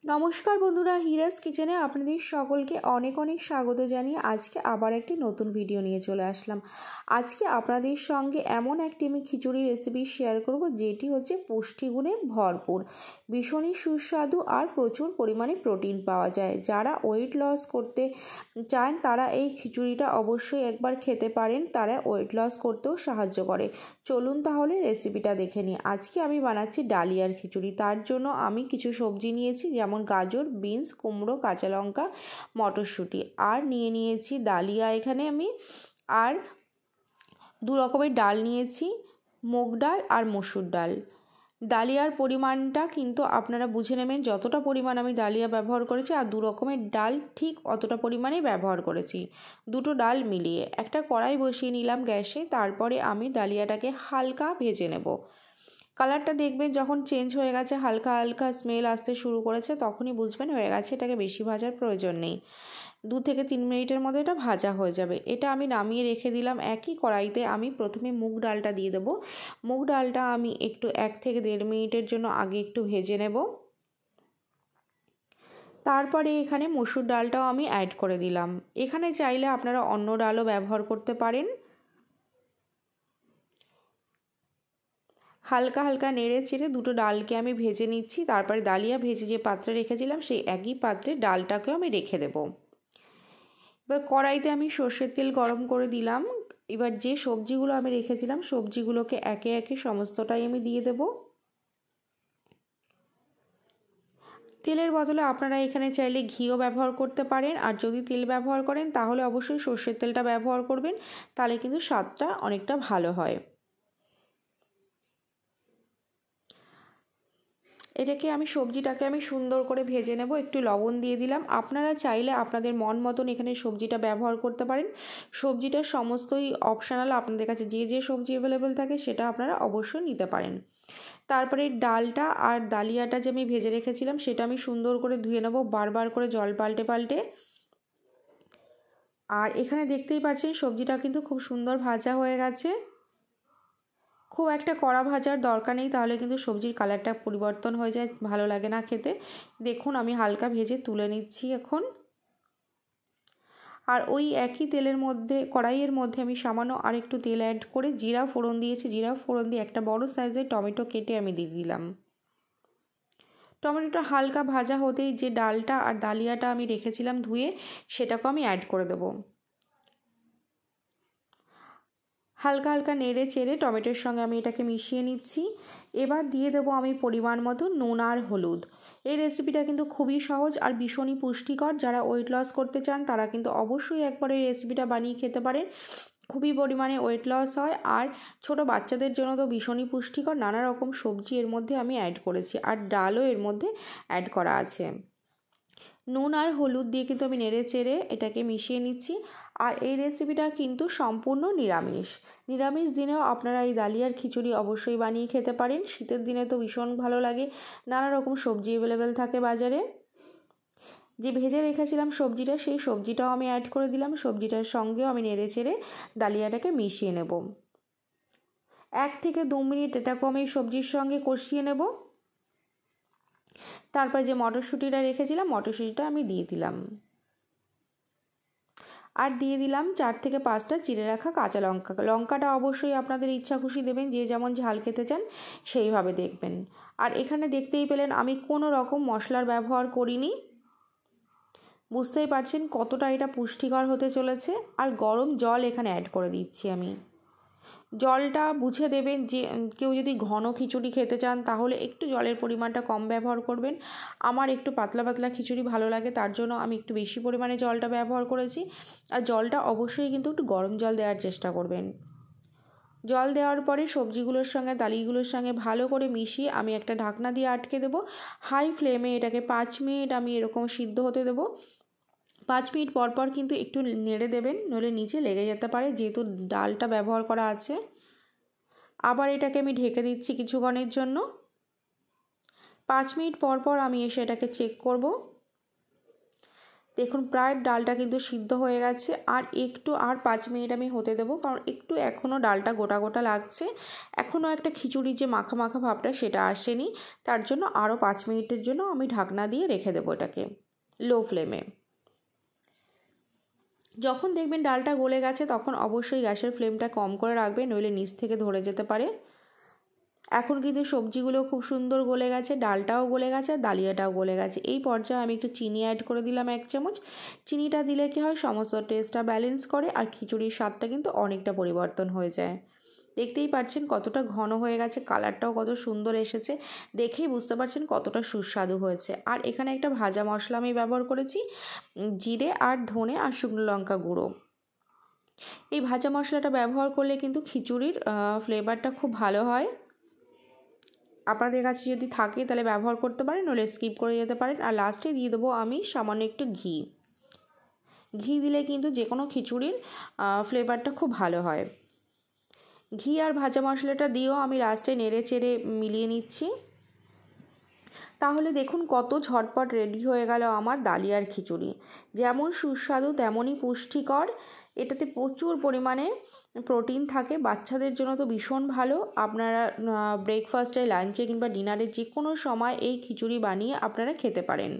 নমস্কার বন্ধুরা, হিরাস কিচেনে আপনাদের সকলকে অনেক অনেক স্বাগত জানিয়ে আজকে আবার একটি নতুন ভিডিও নিয়ে চলে আসলাম। আজকে আপনাদের সঙ্গে এমন একটি আমি খিচুড়ি রেসিপি শেয়ার করব যেটি হচ্ছে পুষ্টিগুণে ভরপুর, ভীষণই সুস্বাদু আর প্রচুর পরিমাণে প্রোটিন পাওয়া যায়। যারা ওয়েট লস করতে চান তারা এই খিচুড়িটা অবশ্যই একবার খেতে পারেন, তারা ওয়েট লস করতেও সাহায্য করে। চলুন তাহলে রেসিপিটা দেখে নিই। আজকে আমি বানাচ্ছি ডালিয়ার খিচুড়ি। তার জন্য আমি কিছু সবজি নিয়েছি, যেমন গাজর, বিনস, কুমড়ো, কাঁচা লঙ্কা, মটরশুঁটি, আর নিয়েছি ডালিয়া এখানে আমি, আর দু রকমের ডাল নিয়েছি, মুগ ডাল আর মসুর ডাল। ডালিয়ার পরিমাণটা কিন্তু আপনারা বুঝে নেবেন, যতটা পরিমাণ আমি ডালিয়া ব্যবহার করেছি আর দু রকমের ডাল ঠিক অতটা পরিমাণে ব্যবহার করেছি। দুটো ডাল মিলিয়ে একটা কড়াই বসিয়ে নিলাম গ্যাসে। তারপরে আমি ডালিয়াটাকে হালকা ভেজে নেব। কালারটা দেখবেন যখন চেঞ্জ হয়ে গেছে, হালকা হালকা স্মেল আসতে শুরু করেছে, তখনই বুঝবেন হয়ে গেছে। এটাকে বেশি ভাজার প্রয়োজন নেই, 2 থেকে 3 মিনিটের মধ্যে এটা ভাজা হয়ে যাবে। এটা আমি নামিয়ে রেখে দিলাম। একই কড়াইতে আমি প্রথমে মুগ ডালটা দিয়ে দেবো। মুগ ডালটা আমি একটু 1 থেকে 1.5 মিনিটের জন্য আগে একটু ভেজে নেব। তারপরে এখানে মসুর ডালটাও আমি অ্যাড করে দিলাম। এখানে চাইলে আপনারা অন্য ডালও ব্যবহার করতে পারেন। হালকা হালকা নেড়ে চেড়ে দুটো ডালকে আমি ভেজে নিচ্ছি। তারপরে ডালিয়া ভেজে যে পাত্রে রেখেছিলাম সেই একই পাত্রে ডালটাকেও আমি রেখে দেব। এবার কড়াইতে আমি সর্ষের তেল গরম করে দিলাম। এবার যে সবজিগুলো আমি রেখেছিলাম সবজিগুলোকে একে একে সমস্তটাই আমি দিয়ে দেব। তেলের বদলে আপনারা এখানে চাইলে ঘিও ব্যবহার করতে পারেন, আর যদি তেল ব্যবহার করেন তাহলে অবশ্যই সর্ষের তেলটা ব্যবহার করবেন, তাহলে কিন্তু স্বাদটা অনেকটা ভালো হয়। এটাকে আমি সবজিটাকে আমি সুন্দর করে ভেজে নেব। একটু লবণ দিয়ে দিলাম। আপনারা চাইলে আপনাদের মন মতন এখানে সবজিটা ব্যবহার করতে পারেন। সবজিটা সমস্তই অপশনাল, আপনাদের কাছে যে যে সবজি অ্যাভেলেবেল থাকে সেটা আপনারা অবশ্যই নিতে পারেন। তারপরে ডালটা আর ডালিয়াটা যে আমি ভেজে রেখেছিলাম সেটা আমি সুন্দর করে ধুয়ে নেব, বারবার করে জল পাল্টে পাল্টে। আর এখানে দেখতেই পাচ্ছেন সবজিটা কিন্তু খুব সুন্দর ভাজা হয়ে গেছে। খুব একটা কড়া ভাজার দরকার নেই, তাহলে কিন্তু সবজির কালারটা পরিবর্তন হয়ে যায়, ভালো লাগে না খেতে। দেখুন আমি হালকা ভেজে তুলে নিচ্ছি এখন। আর ওই একই তেলের মধ্যে, কড়াইয়ের মধ্যে আমি সামান্য আরেকটু তেল অ্যাড করে জিরা ফোড়ন দিয়েছি। জিরা ফোড়ন দিয়ে একটা বড় সাইজের টমেটো কেটে আমি দিয়ে দিলাম। টমেটোটা হালকা ভাজা হতেই যে ডালটা আর ডালিয়াটা আমি রেখেছিলাম ধুয়ে, সেটাকেও আমি অ্যাড করে দেবো। হালকা হালকা নেড়ে চেড়ে টমেটোর সঙ্গে আমি এটাকে মিশিয়ে নিচ্ছি। এবার দিয়ে দেবো আমি পরিমাণ মতো নুন আর হলুদ। এই রেসিপিটা কিন্তু খুবই সহজ আর ভীষণই পুষ্টিকর। যারা ওয়েট লস করতে চান তারা কিন্তু অবশ্যই একবার এই রেসিপিটা বানিয়ে খেতে পারেন। খুবই পরিমাণে ওয়েট লস হয়, আর ছোট বাচ্চাদের জন্য তো ভীষণই পুষ্টিকর। নানা রকম সবজি এর মধ্যে আমি অ্যাড করেছি, আর ডালও এর মধ্যে অ্যাড করা আছে। নুন আর হলুদ দিয়ে কিন্তু আমি নেড়ে চেড়ে এটাকে মিশিয়ে নিচ্ছি। আর এই রেসিপিটা কিন্তু সম্পূর্ণ নিরামিষ। নিরামিষ দিনেও আপনারা এই ডালিয়ার খিচুড়ি অবশ্যই বানিয়ে খেতে পারেন। শীতের দিনে তো ভীষণ ভালো লাগে, নানা রকম সবজি অ্যাভেলেবেল থাকে বাজারে। যে ভেজে রেখেছিলাম সবজিটা, সেই সবজিটাও আমি অ্যাড করে দিলাম। সবজিটার সঙ্গেও আমি নেড়ে চেড়ে ডালিয়াটাকে মিশিয়ে নেব। 1 থেকে 2 মিনিট এটাকেও আমি সবজির সঙ্গে কষিয়ে নেব। তারপর যে মটরশুঁটিটা রেখেছিলাম মটরশুঁটিটা আমি দিয়ে দিলাম, আর দিয়ে দিলাম 4 থেকে 5টা চিড়ে রাখা কাঁচা লঙ্কা। লঙ্কাটা অবশ্যই আপনাদের ইচ্ছা খুশি দেবেন, যে যেমন ঝাল খেতে চান সেইভাবে দেখবেন। আর এখানে দেখতেই পেলেন আমি কোনো রকম মশলার ব্যবহার করিনি। বুঝতেই পারছেন কতটা এটা পুষ্টিকর হতে চলেছে। আর গরম জল এখানে অ্যাড করে দিচ্ছি আমি। জলটা বুঝে দেবেন, যে কেউ যদি ঘন খিচুড়ি খেতে চান তাহলে একটু জলের পরিমাণটা কম ব্যবহার করবেন। আমার একটু পাতলা পাতলা খিচুড়ি ভালো লাগে, তার জন্য আমি একটু বেশি পরিমাণে জলটা ব্যবহার করেছি। আর জলটা অবশ্যই কিন্তু একটু গরম জল দেওয়ার চেষ্টা করবেন। জল দেওয়ার পরে সবজিগুলোর সঙ্গে ডালিগুলোর সঙ্গে ভালো করে মিশিয়ে আমি একটা ঢাকনা দিয়ে আটকে দেবো। হাই ফ্লেমে এটাকে 5 মিনিট আমি এরকম সিদ্ধ হতে দেবো। 5 মিনিট পর পর কিন্তু একটু নেড়ে দেবেন, নইলে নিচে লেগে যেতে পারে, যেহেতু ডালটা ব্যবহার করা আছে। আবার এটাকে আমি ঢেকে দিচ্ছি কিছুক্ষণের জন্য। 5 মিনিট পর পর আমি এসে এটাকে চেক করব। দেখুন প্রায় ডালটা কিন্তু সিদ্ধ হয়ে গেছে, আর একটু আর 5 মিনিট আমি হতে দেবো, কারণ একটু এখনও ডালটা গোটা গোটা লাগছে, এখনও একটা খিচুড়ির যে মাখা মাখা ভাবটা সেটা আসেনি। তার জন্য আরও 5 মিনিটের জন্য আমি ঢাকনা দিয়ে রেখে দেবো এটাকে লো ফ্লেমে। যখন দেখবেন ডালটা গলে গেছে তখন অবশ্যই গ্যাসের ফ্লেমটা কম করে রাখবেন, নইলে নিচ থেকে ধরে যেতে পারে। এখন কিন্তু সবজিগুলো খুব সুন্দর গলে গেছে, ডালটাও গলে গেছে আর ডালিয়াটাও গলে গেছে। এই পর্যায়ে আমি একটু চিনি অ্যাড করে দিলাম 1 চামচ। চিনিটা দিলে কি হয়, সমস্ত টেস্টটা ব্যালেন্স করে আর খিচুড়ির স্বাদটা কিন্তু অনেকটা পরিবর্তন হয়ে যায়। দেখতেই পাচ্ছেন কতটা ঘন হয়ে গেছে, কালারটাও কত সুন্দর এসেছে, দেখেই বুঝতে পারছেন কতটা সুস্বাদু হয়েছে। আর এখানে একটা ভাজা মশলা আমি ব্যবহার করেছি, জিরে আর ধনে আর শুকনো লঙ্কা গুঁড়ো। এই ভাজা মশলাটা ব্যবহার করলে কিন্তু খিচুড়ির ফ্লেভারটা খুব ভালো হয়। আপনাদের কাছে যদি থাকে তাহলে ব্যবহার করতে পারেন, নইলে স্কিপ করে যেতে পারেন। আর লাস্টে দিয়ে দেবো আমি সামান্য একটু ঘি। ঘি দিলে কিন্তু যে কোনো খিচুড়ির ফ্লেভারটা খুব ভালো হয়। ঘি আর ভাজা মশলাটা দিয়েও আমি লাস্টে নেড়ে চেড়ে মিলিয়ে নিচ্ছি। তাহলে দেখুন কত ঝটপট রেডি হয়ে গেল আমার ডালিয়ার খিচুড়ি। যেমন সুস্বাদু তেমনই পুষ্টিকর, এটাতে প্রচুর পরিমাণে প্রোটিন থাকে, বাচ্চাদের জন্য তো ভীষণ ভালো। আপনারা ব্রেকফাস্টে, লাঞ্চে কিংবা ডিনারে যে কোনো সময় এই খিচুড়ি বানিয়ে আপনারা খেতে পারেন।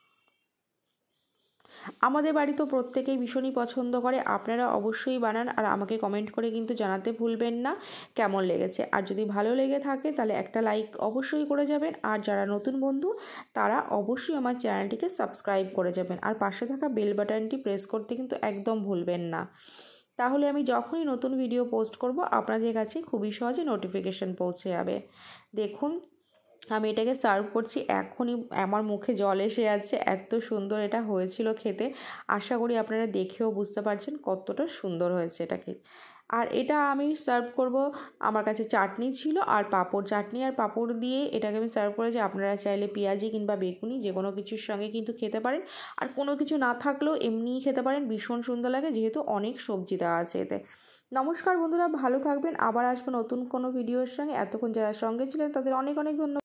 আমাদের বাড়ি তো প্রত্যেকেই ভীষণই পছন্দ করে, আপনারা অবশ্যই বানান আর আমাকে কমেন্ট করে কিন্তু জানাতে ভুলবেন না কেমন লেগেছে। আর যদি ভালো লেগে থাকে তাহলে একটা লাইক অবশ্যই করে যাবেন, আর যারা নতুন বন্ধু তারা অবশ্যই আমার চ্যানেলটিকে সাবস্ক্রাইব করে যাবেন, আর পাশে থাকা বেল বাটনটি প্রেস করতে কিন্তু একদম ভুলবেন না। তাহলে আমি যখনই নতুন ভিডিও পোস্ট করব আপনাদের কাছে খুবই সহজে নোটিফিকেশান পৌঁছে যাবে। দেখুন আমি এটাকে সার্ভ করছি, এখনই আমার মুখে জল এসে যাচ্ছে, এত সুন্দর এটা হয়েছিল খেতে। আশা করি আপনারা দেখেও বুঝতে পারছেন কতটা সুন্দর হয়েছে এটাকে। আর এটা আমি সার্ভ করব, আমার কাছে চাটনি ছিল আর পাঁপড়, চাটনি আর পাঁপড় দিয়ে এটাকে আমি সার্ভ করেছি। আপনারা চাইলে পেঁয়াজি কিংবা বেগুনি যে কোনো কিছুর সঙ্গে কিন্তু খেতে পারেন, আর কোনো কিছু না থাকলেও এমনিই খেতে পারেন, ভীষণ সুন্দর লাগে যেহেতু অনেক সবজি দেওয়া আছে এতে। নমস্কার বন্ধুরা, ভালো থাকবেন, আবার আসবো নতুন কোনো ভিডিওর সঙ্গে। এতক্ষণ যারা সঙ্গে ছিলেন তাদের অনেক অনেক ধন্যবাদ।